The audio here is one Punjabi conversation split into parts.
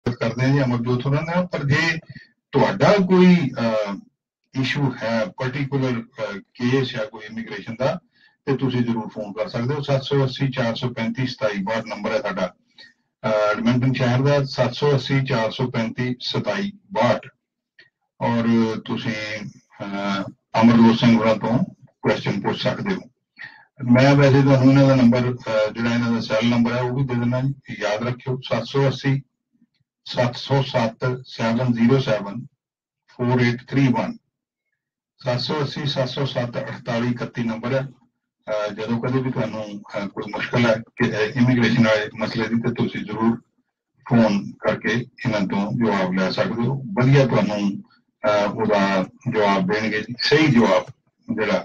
ਕਰਦੇ ਹਾਂ ਜੀ ਅਮਰਜੋਤ ਹੋਰਾਂ ਨਾਲ। ਪਰ ਜੇ ਤੁਹਾਡਾ ਕੋਈ ਇਸ਼ੂ ਹੈ ਪਾਰਟਿਕੂਲਰ ਕੇਸ ਜਾਂ ਕੋਈ ਇਮੀਗ੍ਰੇਸ਼ਨ ਦਾ, ਤੇ ਤੁਸੀਂ ਜ਼ਰੂਰ ਫੋਨ ਕਰ ਸਕਦੇ ਹੋ। 780 435 2762 ਨੰਬਰ ਹੈ ਸਾਡਾ ਐਡਮਿੰਟਨ ਸ਼ਹਿਰ ਦਾ, 780 435 2762। ਔਰ ਤੁਸੀਂ ਅਮਰਜੋਤ ਸਿੰਘ ਹੋਰਾਂ ਤੋਂ ਕੁਐਸਚਨ ਪੁੱਛ ਸਕਦੇ ਹੋ। ਮੈਂ ਵੈਸੇ ਤੁਹਾਨੂੰ ਇਹਨਾਂ ਦਾ ਨੰਬਰ ਜਿਹੜਾ ਇਹਨਾਂ ਦਾ ਸੈੱਲ ਨੰਬਰ ਹੈ ਉਹ ਵੀ ਦੇ ਦਿੰਦਾ ਜੀ, ਯਾਦ ਰੱਖਿਓ 780 707 707 4831 780 707 4831 ਨੰਬਰ ਹੈ। ਜਦੋਂ ਕਦੇ ਵੀ ਤੁਹਾਨੂੰ ਕੋਈ ਮੁਸ਼ਕਲ ਹੈ ਕਿ ਇਮੀਗ੍ਰੇਸ਼ਨ ਵਾਲੇ ਮਸਲੇ ਦੀ, ਤੇ ਤੁਸੀਂ ਜ਼ਰੂਰ ਫੋਨ ਕਰਕੇ ਇਹਨਾਂ ਤੋਂ ਜਵਾਬ ਲੈ ਸਕਦੇ ਹੋ। ਵਧੀਆ ਤੁਹਾਨੂੰ ਉਹਦਾ ਜਵਾਬ ਦੇਣਗੇ ਜੀ, ਸਹੀ ਜਵਾਬ ਜਿਹੜਾ।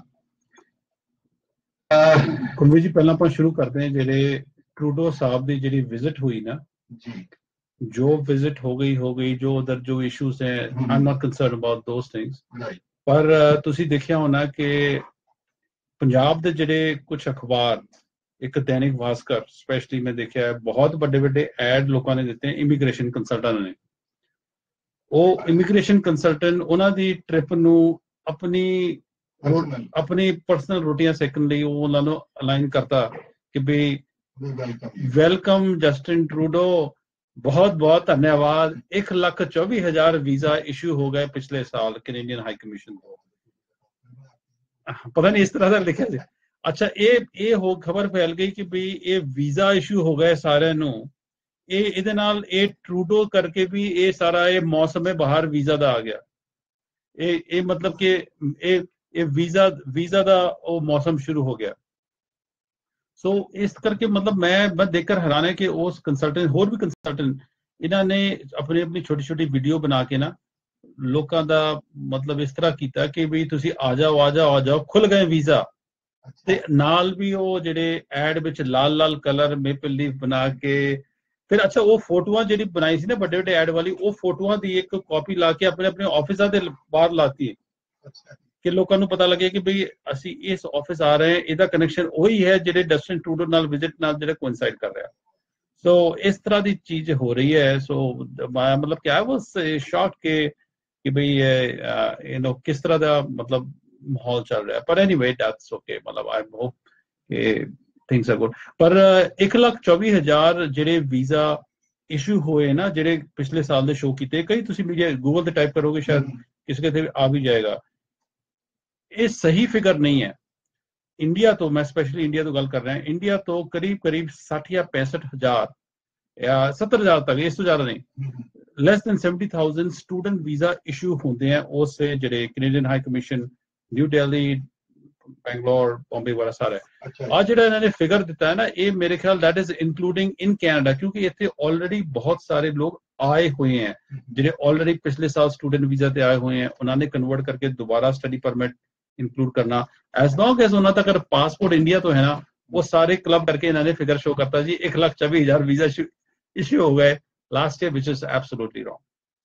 ਕੁਲਵੀਰ ਜੀ ਪਹਿਲਾਂ ਆਪਾਂ ਸ਼ੁਰੂ ਕਰਦੇ ਹਾਂ ਜਿਹੜੇ ਟਰੂਡੋ ਸਾਹਿਬ ਦੀ ਜਿਹੜੀ ਵਿਜ਼ਿਟ ਹੋਈ ਨਾ ਜੀ, ਜੋ ਵਿਜ਼ਿਟ ਹੋ ਗਈ ਜੋ ਉਧਰ ਜੋ ਇਸ਼ੂਜ਼ ਹੈ, I am not concern about those things. ਪਰ ਤੁਸੀਂ ਦੇਖਿਆ ਹੋਣਾ ਕਿ ਪੰਜਾਬ ਦੇ ਜਿਹੜੇ ਕੁਝ ਅਖਬਾਰ, ਇੱਕ ਦੈਨਿਕ ਭਾਸਕਰ ਸਪੈਸ਼ਲੀ ਮੈਂ ਦੇਖਿਆ ਬਹੁਤ ਵੱਡੇ ਵੱਡੇ ਐਡ ਲੋਕਾਂ ਨੇ ਦਿੱਤੇ ਇਮੀਗ੍ਰੇਸ਼ਨ ਕੰਸਲਟੈਂਟ ਨੇ। ਉਹ ਇਮੀਗ੍ਰੇਸ਼ਨ ਕੰਸਲਟੈਂਟ ਉਹਨਾਂ ਦੀ ਟ੍ਰਿਪ ਨੂੰ ਆਪਣੀ ਪਰਸਨਲ ਰੋਟੀਆਂ ਸੇਕਣ ਲਈ ਉਹ ਉਹਨਾਂ ਨੂੰ ਅਲਾਈਨ ਕਰਤਾ ਕਿ ਵੀ ਵੈਲਕਮ ਜਸਟਿਨ ਟਰੂਡੋ, ਬਹੁਤ ਬਹੁਤ ਧੰਨਵਾਦ। 1,24,000 ਵੀਜ਼ਾ ਇਸ਼ੂ ਹੋ ਗਏ ਪਿਛਲੇ ਸਾਲ ਕੈਨੇਡੀਅਨ ਹਾਈ ਕਮਿਸ਼ਨ ਤੋਂ। ਪਤਾ ਨਹੀਂ ਇਸ ਤਰ੍ਹਾਂ ਦਾ ਲਿਖਿਆ ਸੀ। ਅੱਛਾ, ਇਹ ਹੋ ਖਬਰ ਫੈਲ ਗਈ ਕਿ ਵੀ ਇਹ ਵੀਜ਼ਾ ਇਸ਼ੂ ਹੋ ਗਏ ਸਾਰਿਆਂ ਨੂੰ। ਇਹਦੇ ਨਾਲ ਇਹ ਟਰੂਡੋ ਕਰਕੇ ਵੀ ਇਹ ਸਾਰਾ ਇਹ ਮੌਸਮ ਬਾਹਰ ਵੀਜ਼ਾ ਦਾ ਆ ਗਿਆ। ਇਹ ਮਤਲਬ ਕਿ ਇਹ ਵੀਜ਼ਾ ਦਾ ਉਹ ਮੌਸਮ ਸ਼ੁਰੂ ਹੋ ਗਿਆ। ਸੋ ਇਸ ਕਰਕੇ ਮਤਲਬ ਮੈਂ ਦੇਖ ਕਰ ਹੈਰਾਨ ਹੈ ਕਿ ਉਸ ਕੰਸਲਟੈਂਟ, ਹੋਰ ਵੀ ਕੰਸਲਟੈਂਟ, ਇਹਨਾਂ ਨੇ ਆਪਣੀ ਛੋਟੀ ਵੀਡੀਓ ਬਣਾ ਕੇ ਨਾ ਲੋਕਾਂ ਦਾ ਮਤਲਬ ਇਸ ਤਰ੍ਹਾਂ ਕੀਤਾ ਕਿ ਵੀ ਤੁਸੀਂ ਆ ਜਾਓ ਖੁੱਲ ਗਏ ਵੀਜ਼ਾ। ਤੇ ਨਾਲ ਵੀ ਉਹ ਜਿਹੜੇ ਐਡ ਵਿੱਚ ਲਾਲ ਕਲਰ ਮੇਪਲ ਲੀਫ ਬਣਾ ਕੇ ਫਿਰ ਅੱਛਾ ਉਹ ਫੋਟੋਆਂ ਜਿਹੜੀ ਬਣਾਈ ਸੀ ਨਾ ਵੱਡੇ ਵੱਡੇ ਐਡ ਵਾਲੀ, ਉਹ ਫੋਟੋਆਂ ਦੀ ਇੱਕ ਕਾਪੀ ਲਾ ਕੇ ਆਪਣੇ ਆਫਿਸਾਂ ਦੇ ਬਾਹਰ ਲਾਤੀ ਕਿ ਲੋਕਾਂ ਨੂੰ ਪਤਾ ਲੱਗੇ ਕਿ ਬਈ ਅਸੀਂ ਇਸ ਆਫਿਸ ਆ ਰਹੇ ਹਾਂ, ਇਹਦਾ ਕਨੈਕਸ਼ਨ ਉਹੀ ਹੈ ਜਿਹੜੇ ਜਸਟਿਨ ਟਰੂਡੋ ਨਾਲ ਵਿਜ਼ਿਟ ਨਾਲ ਜਿਹੜਾ ਕੋਇਨਸਾਈਡ ਕਰ ਰਿਹਾ। ਸੋ ਇਸ ਤਰ੍ਹਾਂ ਦੀ ਚੀਜ਼ ਹੋ ਰਹੀ ਹੈ। ਸੋ ਮਤਲਬ ਕਿ ਆਈ ਵਾਸ ਸ਼ੌਕ ਕਿ ਬਈ ਕਿਸ ਤਰ੍ਹਾਂ ਦਾ ਮਤਲਬ ਮਾਹੌਲ ਚੱਲ ਰਿਹਾ। ਪਰ ਐਨੀਵੇ ਦੈਟਸ ਓਕੇ, ਮਤਲਬ ਆਈ ਹੋਪ ਕਿ ਥਿੰਗਸ ਆਰ ਗੁੱਡ। ਪਰ 1,24,000 ਜਿਹੜੇ ਵੀਜ਼ਾ ਇਸ਼ੂ ਹੋਏ ਨਾ ਜਿਹੜੇ ਪਿਛਲੇ ਸਾਲ ਦੇ ਸ਼ੋ ਕੀਤੇ, ਕਈ ਤੁਸੀਂ ਮੀਡੀਆ ਗੂਗਲ ਤੇ ਟਾਈਪ ਕਰੋਗੇ ਸ਼ਾਇਦ ਕਿਸੇ ਤੇ ਆ ਵੀ ਜਾਏਗਾ। ਇਹ ਸਹੀ ਫਿਗਰ ਨਹੀਂ ਹੈ। ਇੰਡੀਆ ਤੋਂ, ਮੈਂ ਸਪੈਸ਼ਲੀ ਇੰਡੀਆ ਤੋਂ ਗੱਲ ਕਰ ਰਿਹਾ, ਇੰਡੀਆ ਤੋਂ ਕਰੀਬ 60 ਜਾਂ 65,000 ਜਾਂ 70,000 ਤੱਕ, ਇਸ ਤੋਂ ਜ਼ਿਆਦਾ ਨਹੀਂ, less than 70,000 student visa issue ਹੁੰਦੇ ਆ ਉਸ ਜਿਹੜੇ Canadian high commission, new Delhi, Bangalore, Bombay ਵਾਲਾ ਸਾਰਾ। ਆ ਜਿਹੜਾ ਇਹਨਾਂ ਨੇ ਫਿਗਰ ਦਿੱਤਾ ਹੈ ਨਾ, ਇਹ ਮੇਰੇ ਖਿਆਲ that is including in Canada, ਕਿਉਂਕਿ ਇੱਥੇ ਆਲਰੇਡੀ ਬਹੁਤ ਸਾਰੇ ਲੋਕ ਆਏ ਹੋਏ ਹੈ ਜਿਹੜੇ ਆਲਰੇਡੀ ਪਿਛਲੇ ਸਾਲ ਸਟੂਡੈਂਟ ਵੀਜ਼ਾ ਤੇ ਆਏ ਹੋਏ ਹੈ। ਉਹਨਾਂ ਨੇ ਕਨਵਰਟ ਕਰਕੇ ਦੁਬਾਰਾ ਸਟੱਡੀ ਪਰਮਿਟ ਇਨਕਲੂਡ ਕਰਨਾ, ਐਜ਼ ਲੌਂਗ ਐਜ਼ ਉਹਨਾਂ ਤੱਕ ਪਾਸਪੋਰਟ ਇੰਡੀਆ ਤੋਂ ਹੈ ਨਾ, ਉਹ ਸਾਰੇ ਕਲੱਬ ਕਰਕੇ ਇਹਨਾਂ ਨੇ ਫਿਗਰ ਸ਼ੋ ਕਰਤਾ ਜੀ 1,24,000 ਵੀਜ਼ਾ ਇਸ਼ੂ ਹੋ ਗਏ last year, which is absolutely wrong.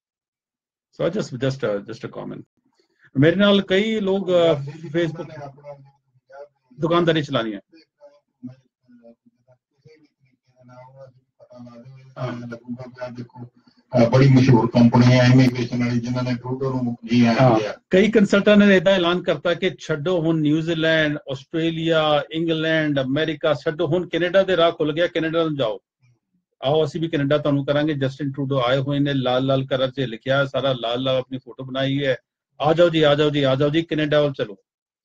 So just a comment. ਮੇਰੇ ਨਾਲ ਕਈ ਲੋਕ ਫੇਸਬੁੱਕ ਦੁਕਾਨਦਾਰੀ ਚਲਾਣੀ ਹੈ। ਬੜੀ ਮਸ਼ਹੂਰ ਕੰਪਨੀ ਹੈ ਇਮੀਗ੍ਰੇਸ਼ਨ ਵਾਲੀ ਜਿਨ੍ਹਾਂ ਨੇ ਟਰੂਡੋ ਨੂੰ ਜੀ ਆਇਆਂ ਕਿਹਾ। ਕਈ ਕੰਸਲਟੈਂਟ ਨੇ ਇਹਦਾ ਐਲਾਨ ਕਰਤਾ ਕਿ ਛੱਡੋ ਹੁਣ ਨਿਊਜ਼ੀਲੈਂਡ, ਆਸਟ੍ਰੇਲੀਆ, ਇੰਗਲੈਂਡ, ਅਮਰੀਕਾ ਛੱਡੋ, ਹੁਣ ਕੈਨੇਡਾ ਦੇ ਰਾਹ ਖੁੱਲ ਗਿਆ, ਕੈਨੇਡਾ ਨੂੰ ਜਾਓ। ਆਓ ਅਸੀਂ ਵੀ ਕੈਨੇਡਾ ਤੁਹਾਨੂੰ ਕਰਾਂਗੇ। ਜਸਟਿਨ ਟਰੂਡੋ ਆਏ ਹੋਏ ਨੇ, ਲਾਲ ਕਲਰ 'ਚ ਲਿਖਿਆ ਸਾਰਾ, ਲਾਲ ਆਪਣੀ ਫੋਟੋ ਬਣਾਈ ਹੈ। ਆ ਜਾਓ ਜੀ ਕੈਨੇਡਾ ਵੱਲ ਚਲੋ।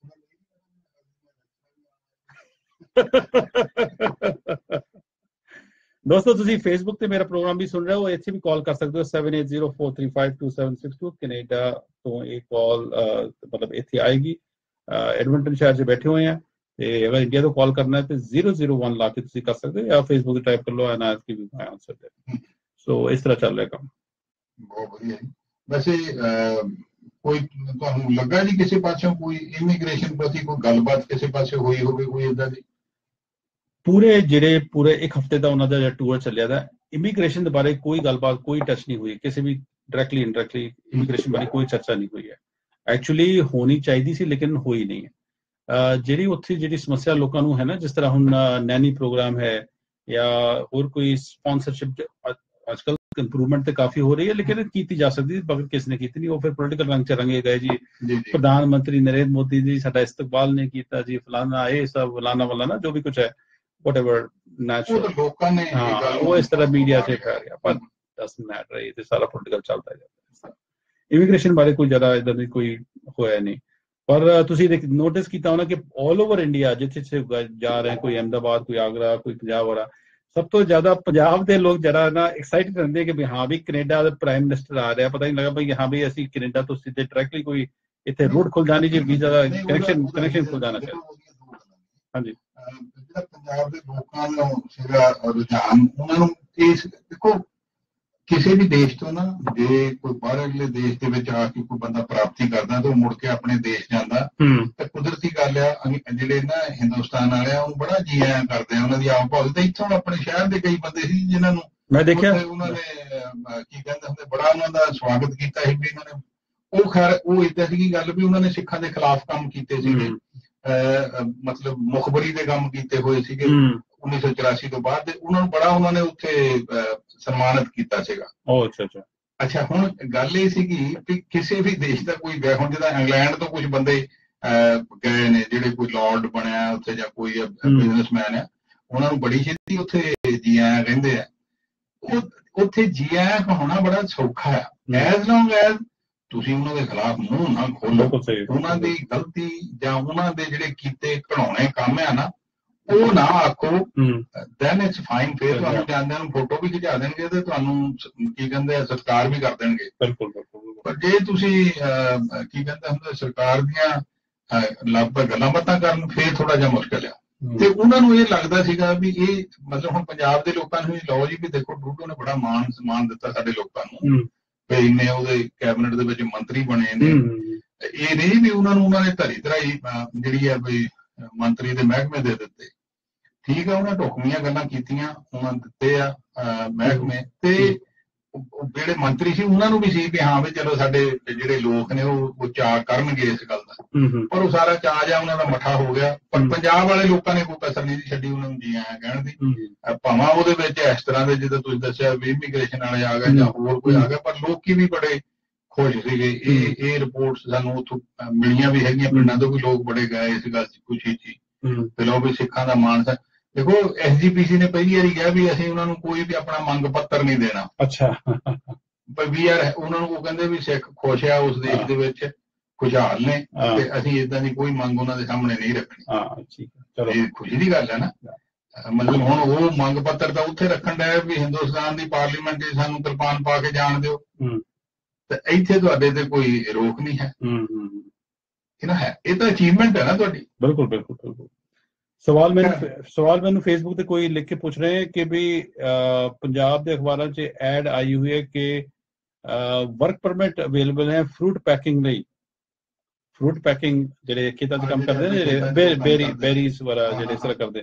ਦੋਸਤੋ ਤੁਸੀਂ ਫੇਸਬੁੱਕ ਤੇ ਮੇਰਾ ਪ੍ਰੋਗਰਾਮ ਵੀ ਸੁਣ ਰਹੇ ਹੋ, ਇੱਥੇ ਵੀ ਕਾਲ ਕਰ ਸਕਦੇ ਹੋ 7804352762। ਕੈਨੇਡਾ ਤੋਂ ਇਹ ਕਾਲ ਮਤਲਬ ਇੱਥੇ ਆਏਗੀ। ਐਡਮਿੰਟਨ ਸ਼ਹਿਰ 'ਚ ਬੈਠੇ ਹੋਏ ਆ, ਤੇ ਅਗਰ ਇੰਡੀਆ ਤੋਂ ਕਾਲ ਕਰਨਾ ਹੈ ਤੇ 001 ਲਾ ਕੇ ਤੁਸੀਂ ਕਰ ਸਕਦੇ ਹੋ, ਜਾਂ ਫੇਸਬੁੱਕ ਤੇ ਟਾਈਪ ਕਰ ਲਓ and ask you my answer there. So ਇਸ ਤਰ੍ਹਾਂ ਚੱਲ ਰਿਹਾ ਕੰਮ। ਬਹੁਤ ਵਧੀਆ ਜੀ। ਵੈਸੇ ਕੋਈ ਤੁਹਾਨੂੰ ਲੱਗਾ ਜੀ ਕਿਸੇ ਪਾਸੋਂ ਕੋਈ ਇਮੀਗ੍ਰੇਸ਼ਨ ਪ੍ਰਤੀ ਕੋਈ ਗੱਲਬਾਤ ਕਿਸੇ ਪਾਸੇ ਹੋਈ ਹੋਵੇ ਕੋਈ ਏਦਾਂ ਦੀ? ਪੂਰੇ ਇੱਕ ਹਫ਼ਤੇ ਦਾ ਉਹਨਾਂ ਦਾ ਜਿਹੜਾ ਟੂਰ ਚੱਲਿਆ ਦਾ, ਇਮੀਗ੍ਰੇਸ਼ਨ ਦੇ ਬਾਰੇ ਕੋਈ ਗੱਲਬਾਤ, ਕੋਈ ਟੱਚ ਨਹੀਂ ਹੋਈ ਕਿਸੇ ਵੀ ਡਾਇਰੈਕਟਲੀ ਇਨਡਾਇਰੈਕਟਲੀ ਇਮੀਗ੍ਰੇਸ਼ਨ ਬਾਰੇ ਕੋਈ ਚਰਚਾ ਨਹੀਂ ਹੋਈ ਹੈ। ਐਕਚੁਅਲੀ ਹੋਣੀ ਚਾਹੀਦੀ ਸੀ ਲੇਕਿਨ ਹੋਈ ਨਹੀਂ ਹੈ। ਜਿਹੜੀ ਉੱਥੇ ਜਿਹੜੀ ਸਮੱਸਿਆ ਲੋਕਾਂ ਨੂੰ ਹੈ ਨਾ, ਜਿਸ ਤਰ੍ਹਾਂ ਹੁਣ ਨੈਨੀ ਪ੍ਰੋਗਰਾਮ ਹੈ ਜਾਂ ਹੋਰ ਕੋਈ ਸਪਾਂਸਰਸ਼ਿਪ आजकल इंप्रूवमेंट तो काफी हो रही है, लेकिन की जा सकती मगर किसी ने की नहीं। वो फिर पोलिटिकल रंग च रंगे गए जी, प्रधानमंत्री नरेंद्र मोदी जी साडा इस्तकबाल नहीं किया जी, फलाना ये सब फलाना फलाना जो भी कुछ है, वटएवर नेचुरल, हाँ वो इस तरह मीडिया से फैल गया, पर डजंट मैटर, ये सारा पोलिटिकल चलता है। इमिग्रेशन बारे कोई ज्यादा इधर नहीं कोई होया नहीं, पर ਤੁਸੀਂ ਨੋਟਿਸ ਕੀਤਾ ਹੋਣਾ ਕਿ ਆਲ ਓਵਰ ਇੰਡੀਆ ਜਿੱਥੇ ਜਾ ਰਹੇ ਕੋਈ ਅਹਿਮਦਾਬਾਦ, ਕੋਈ ਆਗਰਾ, ਕੋਈ ਪੰਜਾਬ ਵਾਲਾ, ਸਭ ਤੋਂ ਜ਼ਿਆਦਾ ਪੰਜਾਬ ਦੇ ਲੋਕ ਜਿਹੜਾ ਨਾ ਐਕਸਾਈਟਡ ਰਹਿੰਦੇ ਕਿ ਵੀ ਹਾਂ ਵੀ ਕੈਨੇਡਾ ਦਾ ਪ੍ਰਾਈਮ ਮਿਨਿਸਟਰ ਆ ਰਿਹਾ, ਪਤਾ ਨਹੀਂ ਲੱਗਾ ਭਈ ਹਾਂ ਵੀ ਅਸੀਂ ਕੈਨੇਡਾ ਤੋਂ ਸਿੱਧੇ ਡਾਇਰੈਕਟਲੀ ਕੋਈ ਇੱਥੇ ਰੂਟ ਖੁੱਲ ਜਾਣੀ ਜੀ, ਵੀਜ਼ਾ ਦਾ ਕਨੈਕਸ਼ਨ ਖੁੱਲ ਜਾਣਾ ਚਾਹੀਦਾ। ਹਾਂਜੀ, ਜਿਹੜਾ ਪੰਜਾਬ ਦੇ ਲੋਕਾਂ ਦਾ ਸੀਗਾ ਰੁਝਾਨ, ਉਹਨਾਂ ਨੂੰ ਇਸ ਦੇਖੋ ਕਿਸੇ ਵੀ ਦੇਸ਼ ਤੋਂ ਨਾ ਜੇ ਕੋਈ ਬਾਹਰਲੇ ਦੇਸ਼ ਦੇ ਵਿੱਚ ਆ ਕੇ ਕੋਈ ਬੰਦਾ ਪ੍ਰਾਪਤੀ ਕਰਦਾ ਤਾਂ ਉਹ ਮੁੜ ਕੇ ਆਪਣੇ ਦੇਸ਼ ਜਾਂਦਾ, ਤਾਂ ਕੁਦਰਤੀ ਗੱਲ ਆ ਜਿਹੜੇ ਨਾ ਹਿੰਦੁਸਤਾਨ ਵਾਲੇ ਆ ਉਹ ਬੜਾ ਜੀ ਆਇਆਂ ਕਰਦੇ ਆ, ਉਹਨਾਂ ਦੀ ਆਓ ਭਾਲ ਤੇ ਇੱਥੋਂ ਆਪਣੇ ਸ਼ਹਿਰ ਦੇ ਕਈ ਬੰਦੇ ਸੀ ਜਿਨ੍ਹਾਂ ਨੂੰ ਮੈਂ ਦੇਖਿਆ ਉਹਨਾਂ ਨੇ ਕੀ ਕਹਿੰਦੇ ਹੁੰਦੇ ਬੜਾ ਉਹਨਾਂ ਦਾ ਸਵਾਗਤ ਕੀਤਾ ਸੀ ਵੀ ਉਹਨਾਂ ਨੇ ਉਹ ਖੈਰ ਉਹ ਏਦਾਂ ਸੀਗੀ ਗੱਲ ਵੀ ਉਹਨਾਂ ਨੇ ਸਿੱਖਾਂ ਦੇ ਖਿਲਾਫ ਕੰਮ ਕੀਤੇ ਸੀਗੇ, ਮਤਲਬ ਮੁਖਬਰੀ ਦੇ ਕੰਮ ਕੀਤੇ ਹੋਏ ਸੀਗੇ 1984 ਤੋਂ ਬਾਅਦ, ਤੇ ਉਹਨਾਂ ਨੂੰ ਬੜਾ ਉਹਨਾਂ ਨੇ ਉੱਥੇ ਸਨਮਾਨਿਤ ਕੀਤਾ ਸੀਗਾ। ਅੱਛਾ, ਹੁਣ ਗੱਲ ਇਹ ਸੀਗੀ ਕਿ ਕਿਸੇ ਵੀ ਦੇਸ਼ ਦਾ ਕੋਈ ਗਿਆ, ਹੁਣ ਜਿੱਦਾਂ ਇੰਗਲੈਂਡ ਤੋਂ ਕੁਝ ਬੰਦੇ ਗਏ ਨੇ ਜਿਹੜੇ ਕੋਈ ਲਾਰਡ ਬਣਿਆ ਉੱਥੇ ਜਾਂ ਕੋਈ ਬਿਜ਼ਨਸਮੈਨ ਆ, ਉਹਨਾਂ ਨੂੰ ਬੜੀ ਛੇਤੀ ਉੱਥੇ ਜੀ ਆਇਆਂ ਕਹਿੰਦੇ ਆ। ਉਹ ਉੱਥੇ ਜੀ ਆਇਆਂ ਹੋਣਾ ਬੜਾ ਸੌਖਾ ਆ, ਐਜ਼ ਲੌਂਗ ਐਜ਼ ਤੁਸੀਂ ਉਹਨਾਂ ਦੇ ਖਿਲਾਫ ਮੂੰਹ ਨਾ ਖੋਲੋ, ਉਹਨਾਂ ਦੀ ਗਲਤੀ ਜਾਂ ਉਹਨਾਂ ਦੇ ਜਿਹੜੇ ਕੀਤੇ ਘਿਨਾਉਣੇ ਕੰਮ ਆ ਨਾ ਉਹ ਨਾ ਆਖੋ, ਦੈਨ ਇਟਸ ਫਾਈਨ। ਫਿਰ ਤੁਹਾਨੂੰ ਜਾਂਦਿਆਂ ਨੂੰ ਫੋਟੋ ਵੀ ਖਿਚਾ ਦੇਣਗੇ ਤੇ ਤੁਹਾਨੂੰ ਕੀ ਕਹਿੰਦੇ ਆ ਸਤਿਕਾਰ ਵੀ ਕਰ ਦੇਣਗੇ। ਬਿਲਕੁਲ ਬਿਲਕੁਲ। ਪਰ ਜੇ ਤੁਸੀਂ ਕੀ ਕਹਿੰਦੇ ਹੁੰਦੇ ਸਰਕਾਰ ਦੀਆਂ ਲਗਭਗ ਗੱਲਾਂ ਬਾਤਾਂ ਕਰਨ, ਫਿਰ ਥੋੜਾ ਜਿਹਾ ਮੁਸ਼ਕਿਲ ਆ। ਤੇ ਉਹਨਾਂ ਨੂੰ ਇਹ ਲੱਗਦਾ ਸੀਗਾ ਵੀ ਇਹ ਮਤਲਬ ਹੁਣ ਪੰਜਾਬ ਦੇ ਲੋਕਾਂ ਨੂੰ ਲਓ ਜੀ ਵੀ ਦੇਖੋ ਟਰੂਡੋ ਨੇ ਬੜਾ ਮਾਣ ਸਨਮਾਨ ਦਿੱਤਾ ਸਾਡੇ ਲੋਕਾਂ ਨੂੰ, ਵੀ ਇੰਨੇ ਉਹਦੇ ਕੈਬਨਿਟ ਦੇ ਵਿੱਚ ਮੰਤਰੀ ਬਣੇ ਨੇ, ਇਹ ਨਹੀਂ ਵੀ ਉਹਨਾਂ ਨੇ ਧਰੀ ਧਰਾਈ ਜਿਹੜੀ ਆ ਵੀ ਮੰਤਰੀ ਦੇ ਮਹਿਕਮੇ ਦੇ ਦਿੱਤੇ। ਠੀਕ ਆ, ਉਹਨਾਂ ਢੁਕਵੀਆਂ ਗੱਲਾਂ ਕੀਤੀਆਂ, ਉਹਨਾਂ ਦਿੱਤੇ ਆ ਮਹਿਕਮੇ, ਤੇ ਜਿਹੜੇ ਮੰਤਰੀ ਸੀ ਉਹਨਾਂ ਨੂੰ ਵੀ ਸੀ ਵੀ ਹਾਂ ਵੀ ਚਲੋ ਸਾਡੇ ਜਿਹੜੇ ਲੋਕ ਨੇ ਉਹ ਚਾਅ ਕਰਨਗੇ ਇਸ ਗੱਲ ਦਾ, ਪਰ ਉਹ ਸਾਰਾ ਚਾਅ ਜਾਂ ਉਹਨਾਂ ਦਾ ਮੱਠਾ ਹੋ ਗਿਆ। ਪਰ ਪੰਜਾਬ ਵਾਲੇ ਲੋਕਾਂ ਨੇ ਕੋਈ ਕਸਰ ਨਹੀਂ ਛੱਡੀ ਉਹਨਾਂ ਨੂੰ ਜੀ ਆਇਆਂ ਕਹਿਣ ਦੀ, ਭਾਵੇਂ ਉਹਦੇ ਵਿੱਚ ਇਸ ਤਰ੍ਹਾਂ ਦੇ ਜਿੱਦਾਂ ਤੁਸੀਂ ਦੱਸਿਆ ਵੀ ਇਮੀਗ੍ਰੇਸ਼ਨ ਵਾਲੇ ਆ ਗਏ ਜਾਂ ਹੋਰ ਕੋਈ ਆ ਗਿਆ, ਪਰ ਲੋਕੀ ਵੀ ਬੜੇ ਖੁਸ਼ ਸੀਗੇ। ਇਹ ਰਿਪੋਰਟਸ ਸਾਨੂੰ ਉੱਥੋਂ ਮਿਲੀਆਂ ਵੀ ਹੈਗੀਆਂ, ਪਿੰਡਾਂ ਤੋਂ ਵੀ ਲੋਕ ਬੜੇ ਗਏ ਇਸ ਗੱਲ ਚ ਖੁਸ਼ੀ ਚ, ਤੇ ਲੋ ਵੀ ਸਿੱਖਾਂ ਦਾ ਮਾਣ ਸੀ। ਦੇਖੋ SGPC ਨੇ ਪਹਿਲੀ ਵਾਰੀ ਕਿਹਾ ਵੀ ਅਸੀਂ ਉਹਨਾਂ ਨੂੰ ਕੋਈ ਵੀ ਆਪਣਾ ਮੰਗ ਪੱਤਰ ਨਹੀਂ ਦੇਣਾ। ਅੱਛਾ, ਵੀ ਯਾਰ ਉਹਨਾਂ ਨੂੰ ਉਹ ਕਹਿੰਦੇ ਵੀ ਸਿੱਖ ਖੁਸ਼ ਆ ਉਸ ਦੇਸ਼ ਦੇ ਵਿੱਚ, ਖੁਸ਼ਹਾਲ ਨੇ, ਤੇ ਅਸੀਂ ਏਦਾਂ ਦੀ ਕੋਈ ਮੰਗ ਉਹਨਾਂ ਦੇ ਸਾਹਮਣੇ ਨਹੀਂ ਰੱਖਣੀ। ਇਹ ਖੁਸ਼ੀ ਦੀ ਗੱਲ ਹੈ ਨਾ, ਮਤਲਬ ਹੁਣ ਉਹ ਮੰਗ ਪੱਤਰ ਤਾਂ ਉੱਥੇ ਰੱਖਣ ਡਿਆ ਵੀ ਹਿੰਦੁਸਤਾਨ ਦੀ ਪਾਰਲੀਮੈਂਟ 'ਚ ਸਾਨੂੰ ਕਿਰਪਾਨ ਪਾ ਕੇ ਜਾਣ ਦਿਓ, ਤੇ ਇੱਥੇ ਤੁਹਾਡੇ ਤੇ ਕੋਈ ਰੋਕ ਨਹੀਂ ਹੈ। ਇਹ ਨਾ ਹੈ, ਇਹ ਤਾਂ ਅਚੀਵਮੈਂਟ ਹੈ ਨਾ ਤੁਹਾਡੀ। ਬਿਲਕੁਲ ਬਿਲकुल ਬਿਲकुल। ਸਵਾਲ ਮੈਨੂੰ ਫੇਸਬੁੱਕ ਤੇ ਕੋਈ ਲਿਖ ਕੇ ਪੁੱਛ ਰਹੇ ਕਿ ਵੀ ਪੰਜਾਬ ਦੇ ਅਖਬਾਰਾਂ 'ਚ ਐਡ ਆਈ ਹੋਈ ਹੈ ਕਿ ਵਰਕ ਪਰਮਿਟ ਅਵੇਲੇਬਲ ਹੈ ਫਰੂਟ ਪੈਕਿੰਗ ਲਈ। ਫਰੂਟ ਪੈਕਿੰਗ ਜਿਹੜੇ ਖੇਤਾਂ 'ਚ ਕੰਮ ਕਰਦੇ ਨੇ, ਬੇਰੀਜ਼ ਵਗੈਰਾ ਜਿਹੜੇ ਇਸ ਤਰ੍ਹਾਂ ਕਰਦੇ,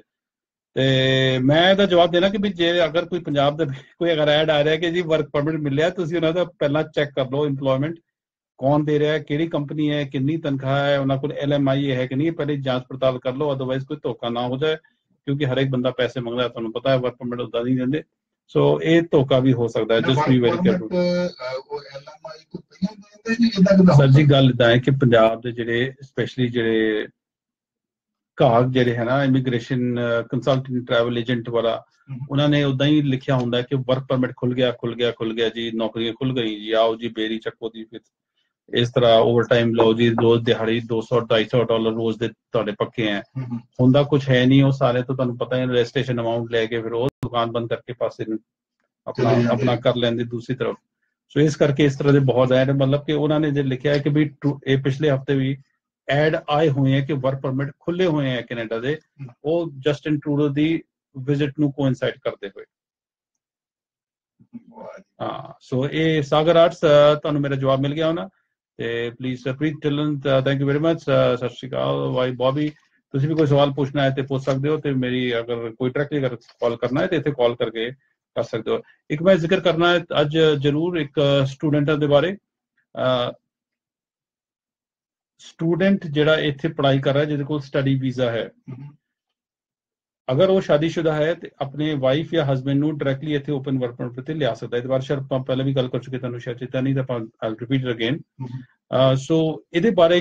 ਤੇ ਮੈਂ ਇਹਦਾ ਜਵਾਬ ਦੇਣਾ ਕਿ ਵੀ ਜੇ ਅਗਰ ਕੋਈ ਪੰਜਾਬ ਦਾ ਕੋਈ ਅਗਰ ਐਡ ਆ ਰਿਹਾ ਕਿ ਜੀ ਵਰਕ ਪਰਮਿਟ ਮਿਲਿਆ, ਤੁਸੀਂ ਉਹਨਾਂ ਦਾ ਪਹਿਲਾਂ ਚੈੱਕ ਕਰ ਲਓ ਇੰਪਲੋਇਮੈਂਟ ਕੌਣ ਦੇ ਰਿਹਾ, ਕਿਹੜੀ ਕੰਪਨੀ ਹੈ, ਕਿੰਨੀ ਤਨਖਾਹ ਹੈ, ਉਹਨਾਂ ਕੋਲ LMI ਹੈ ਕਿ ਨਹੀਂ, ਪਹਿਲੇ ਜਾਂਚ ਪੜਤਾਲ ਕਰ ਲਓ, ਅਦਰਵਾਈਜ਼ ਕੋਈ ਧੋਖਾ ਨਾ ਹੋ ਜਾਏ, ਕਿਉਂਕਿ ਹਰ ਇੱਕ ਬੰਦਾ ਪੈਸੇ ਮੰਗਦਾ, ਤੁਹਾਨੂੰ ਪਤਾ ਹੈ ਵਰਕ ਪਰਮਿਟ ਉਦਾਂ ਨਹੀਂ ਦਿੰਦੇ, ਸੋ ਇਹ ਧੋਖਾ ਵੀ ਹੋ ਸਕਦਾ ਹੈ। Just be very careful. Sir ji ਗੱਲ ਇਦਾਂ ਹੈ ਕਿ ਪੰਜਾਬ ਦੇ ਜਿਹੜੇ ਸਪੈਸ਼ਲੀ ਜਿਹੜੇ ਕਾਗ ਜਿਹੜੇ ਹੈ ਨਾ ਇਮੀਗ੍ਰੇਸ਼ਨ ਕੰਸਲਟੈਂਟ ਟਰੈਵਲ ਏਜੰਟ ਵਾਲਾ, ਉਹਨਾਂ ਨੇ ਉਦਾਂ ਹੀ ਲਿਖਿਆ ਹੁੰਦਾ ਕਿ ਵਰਕ ਪਰਮਿਟ ਖੁੱਲ ਗਿਆ ਜੀ, ਨੌਕਰੀਆਂ ਖੁੱਲ ਗਈ ਜੀ, ਆਓ ਜੀ ਬੇਰੀ ਚੱਕੋ ਜੀ, ਫਿਰ ਇਸ ਤਰ੍ਹਾਂ ਓਵਰ ਟਾਈਮ ਲਓ ਜੀ, ਰੋਜ਼ ਦਿਹਾੜੀ $200-250 ਰੋਜ਼ ਦੇ ਤੁਹਾਡੇ ਪੱਕੇ ਹੈ। ਹੁੰਦਾ ਕੁਛ ਹੈ ਨਹੀਂ, ਉਹ ਸਾਰੇ ਤੋਂ ਤੁਹਾਨੂੰ ਪਤਾ ਹੈ ਰਜਿਸਟ੍ਰੇਸ਼ਨ ਅਮਾਊਂਟ ਲੈ ਕੇ ਫਿਰ ਉਹ ਦੁਕਾਨ ਬੰਦ ਕਰਕੇ ਪਾਸੇ ਆਪਣਾ ਕਰ ਲੈਂਦੇ ਦੂਸਰੀ ਤਰਫ। ਸੋ ਇਸ ਕਰਕੇ ਇਸ ਤਰ੍ਹਾਂ ਦੇ ਬਹੁਤ ਐਡ, ਮਤਲਬ ਕਿ ਉਹਨਾਂ ਨੇ ਜੇ ਲਿਖਿਆ ਹੈ ਕਿ ਵੀ ਇਹ ਪਿਛਲੇ ਹਫ਼ਤੇ ਵੀ ਐਡ ਆਏ ਹੋਏ ਹੈ ਕਿ ਵਰਕ ਪਰਮਿਟ ਖੁੱਲੇ ਹੋਏ ਹੈ ਕੈਨੇਡਾ ਦੇ, ਉਹ ਜਸਟਿਨ ਟਰੂਡੋ ਦੀ ਵਿਜ਼ਿਟ ਨੂੰ ਕੋਇਨਸਾਈਡ ਕਰਦੇ ਹੋਏ। ਹਾਂ, ਸੋ ਇਹ ਸਾਗਰ ਆਰਟਸ ਤੁਹਾਨੂੰ ਮੇਰਾ ਜਵਾਬ ਮਿਲ ਗਿਆ ਹੋਣਾ, ਤੇ please Preet Dhillon thank you very much. ਸਤਿ ਸ਼੍ਰੀ ਅਕਾਲ ਵਾਈ ਬॉबी, ਤੁਸੀਂ ਵੀ ਕੋਈ ਸਵਾਲ ਪੁੱਛਣਾ ਹੈ ਤੇ ਪੁੱਛ ਸਕਦੇ ਹੋ, ਤੇ ਮੇਰੀ ਅਗਰ ਕੋਈ ਡਾਇਰੈਕਟਲੀ ਅਗਰ ਕਾਲ ਕਰਨਾ ਹੈ ਤੇ ਇੱਥੇ ਕਾਲ ਕਰਕੇ ਕਰ ਸਕਦੇ ਹੋ। ਇੱਕ ਮੈਂ ਜ਼ਿਕਰ ਕਰਨਾ ਹੈ ਅੱਜ ਜ਼ਰੂਰ ਇੱਕ ਸਟੂਡੈਂਟਾਂ ਦੇ ਬਾਰੇ। ਸਟੂਡੈਂਟ ਜਿਹੜਾ ਇੱਥੇ ਪੜ੍ਹਾਈ ਕਰ ਰਿਹਾ ਜਿਹਦੇ ਕੋਲ ਸਟੱਡੀ ਵੀਜ਼ਾ ਹੈ, अगर वो शादीशुदा है तो अपने वाइफ या हस्बैंड ਨੂੰ ਡਾਇਰੈਕਟਲੀ ਇੱਥੇ ਓਪਨ ਵਰਕ ਪਰਮਿਟ ਤੇ ਲਿਆ ਸਕਦਾ ਹੈ। ਇਸ ਵਾਰ ਸ਼ਰ ਆਪਾਂ ਪਹਿਲਾਂ ਵੀ ਗੱਲ ਕਰ ਚੁੱਕੇ, ਤੁਹਾਨੂੰ ਸ਼ਾਇਦ ਚੇਤਾ ਨਹੀਂ, ਤਾਂ ਆਪਾਂ ਆਈ ਰਿਪੀਟ ਅਗੇਨ। ਸੋ ਇਹਦੇ ਬਾਰੇ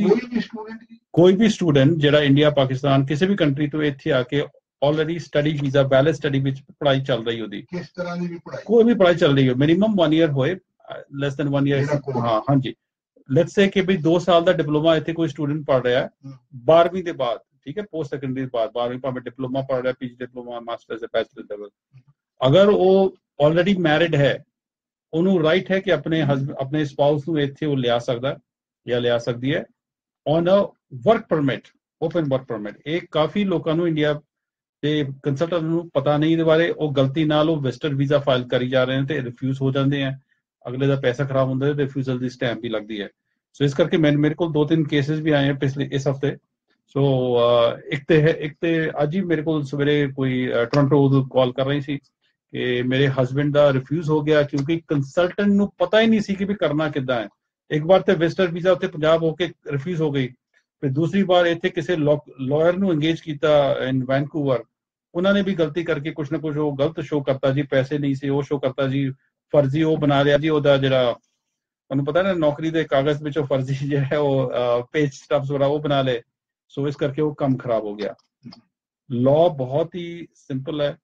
ਕੋਈ ਵੀ ਸਟੂਡੈਂਟ ਜਿਹੜਾ ਇੰਡੀਆ ਪਾਕਿਸਤਾਨ ਕਿਸੇ ਵੀ ਕੰਟਰੀ ਤੋਂ ਇੱਥੇ ਆ ਕੇ already study visa valid study ਵਿੱਚ ਪੜ੍ਹਾਈ ਚੱਲ ਰਹੀ ਉਹਦੀ, ਕਿਸ ਤਰ੍ਹਾਂ ਦੀ ਵੀ ਪੜ੍ਹਾਈ, ਕੋਈ ਵੀ ਪੜ੍ਹਾਈ ਚੱਲ ਰਹੀ ਹੋ, ਮਿਨੀਮਮ 1 ਈਅਰ ਹੋਏ, ਲੈਸ ਦੈਨ 1 ਈਅਰ। ਹਾਂ ਹਾਂਜੀ, ਲੈਟਸ ਸੇ ਕਿ ਵੀ 2 ਸਾਲ ਦਾ ਡਿਪਲੋਮਾ ਇੱਥੇ ਕੋਈ ਸਟੂਡੈਂਟ ਪੜ੍ਹ ਰਿਹਾ 12ਵੀਂ ਦੇ ਬਾਅਦ, ठीक है, पोस्ट सेकेंडरी बाद 12वीं भावें डिप्लोमा पढ़ रहा है, PG diploma masters bachelor level, अगर वो ऑलरेडी मैरिड है ਉਹਨੂੰ ਰਾਈਟ ਹੈ ਕਿ ਆਪਣੇ ਸਪਾਊਸ ਨੂੰ ਇੱਥੇ ਉਹ ਲਿਆ ਸਕਦਾ ਜਾਂ ਲਿਆ ਸਕਦੀ ਹੈ on a work permit, open work permit. ਇਹ ਕਾਫੀ ਲੋਕਾਂ ਨੂੰ ਇੰਡੀਆ ਦੇ ਕੰਸਲਟੈਂਟ ਨੂੰ ਪਤਾ ਨਹੀਂ ਇਹਦੇ ਬਾਰੇ, ਉਹ ਗਲਤੀ ਨਾਲ ਉਹ ਵਿਜ਼ਟਰ ਵੀਜ਼ਾ ਫਾਈਲ ਕਰੀ ਜਾ ਰਹੇ ਨੇ ਤੇ ਰਿਫਿਊਜ਼ ਹੋ ਜਾਂਦੇ ਆ, ਅਗਲੇ ਦਾ ਪੈਸਾ ਖਰਾਬ ਹੁੰਦਾ ਹੈ ਤੇ ਰਿਫਿਊਜ਼ਲ ਦੀ ਸਟੈਂਪ ਵੀ ਲੱਗਦੀ ਹੈ। ਸੋ ਇਸ ਕਰਕੇ ਮੇਰੇ ਕੋਲ 2-3 ਕੇਸਿਸ ਵੀ ਆਏ ਪਿਛਲੇ ਇਸ ਹਫਤੇ। ਸੋ ਇੱਕ ਤੇ ਅੱਜ ਹੀ ਮੇਰੇ ਕੋਲ ਸਵੇਰੇ ਕੋਈ ਟੋਰਾਂਟੋ ਤੋਂ ਕਾਲ ਕਰ ਰਹੀ ਸੀ ਕਿ ਮੇਰੇ ਹਸਬੈਂਡ ਦਾ ਰਿਫਿਊਜ਼ ਹੋ ਗਿਆ ਕਿਉਂਕਿ ਕੰਸਲਟੈਂਟ ਨੂੰ ਪਤਾ ਹੀ ਨਹੀਂ ਸੀ ਕਿ ਵੀ ਕਰਨਾ ਕਿੱਦਾਂ ਹੈ। ਇੱਕ ਵਾਰ ਤੇ ਵਿਜ਼ਟਰ ਵੀਜ਼ਾ ਉੱਤੇ ਪੰਜਾਬ ਹੋ ਕੇ ਰਿਫਿਊਜ਼ ਹੋ ਗਈ, ਫਿਰ ਦੂਸਰੀ ਵਾਰ ਇੱਥੇ ਕਿਸੇ ਲਾਇਰ ਨੂੰ ਇੰਗੇਜ ਕੀਤਾ ਇਨ ਵੈਨਕੂਵਰ, ਉਹਨਾਂ ਨੇ ਵੀ ਗਲਤੀ ਕਰਕੇ ਕੁਛ ਨਾ ਕੁਛ ਉਹ ਗਲਤ ਸ਼ੋਅ ਕਰਤਾ ਜੀ, ਪੈਸੇ ਨਹੀਂ ਸੀ, ਉਹ ਸ਼ੋਅ ਕਰਤਾ ਜੀ, ਫਰਜ਼ੀ ਉਹ ਬਣਾ ਲਿਆ ਜੀ, ਉਹਦਾ ਜਿਹੜਾ ਤੁਹਾਨੂੰ ਪਤਾ ਨਾ ਨੌਕਰੀ ਦੇ ਕਾਗਜ਼ ਵਿੱਚ ਉਹ ਫਰਜ਼ੀ ਜਿਹੜਾ ਉਹ ਪੇਜ ਸਟੱਬਸ ਵਗੈਰਾ ਉਹ ਬਣਾ ਲਏ। ਸੋ ਇਸ ਕਰਕੇ ਉਹ ਕੰਮ ਖਰਾਬ ਹੋ ਗਿਆ। ਲਾਅ ਬਹੁਤ ਹੀ ਸਿੰਪਲ ਹੈ,